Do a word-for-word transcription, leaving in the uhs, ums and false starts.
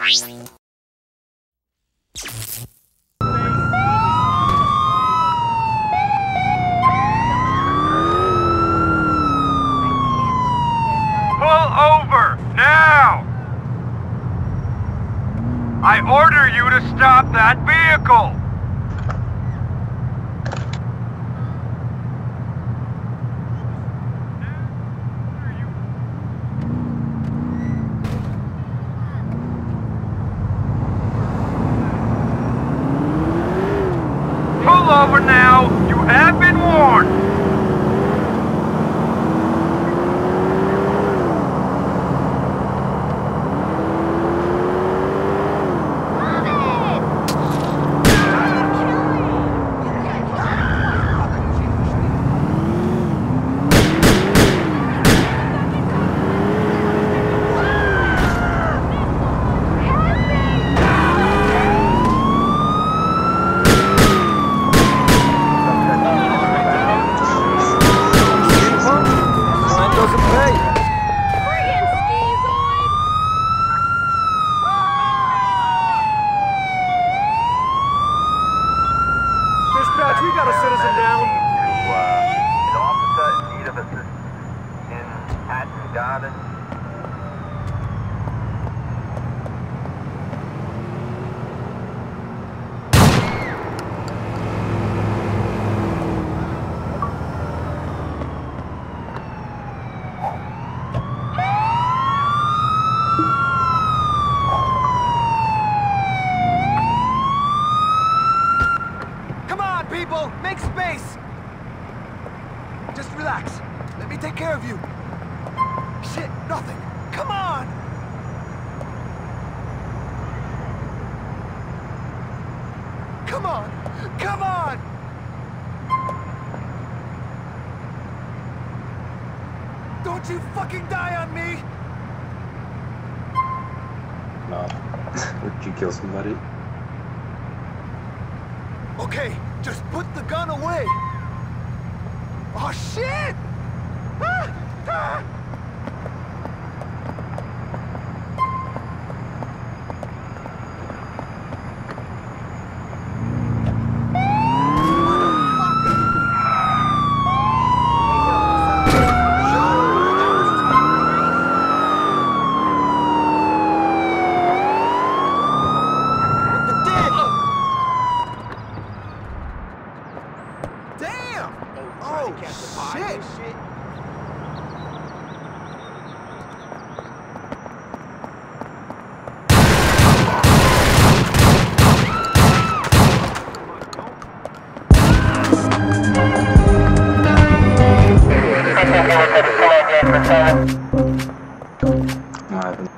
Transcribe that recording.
I order you to stop that vehicle! Pull over now! You have been warned! We got a citizen down. To, uh, an officer in need of assistance in Hatton Garden. People, make space! Just relax. Let me take care of you. Shit, nothing. Come on! Come on! Come on! Don't you fucking die on me! No. Would you kill somebody? Okay, just put the gun away! Oh shit! Ah! Ah! Oh, shit! No, I haven't.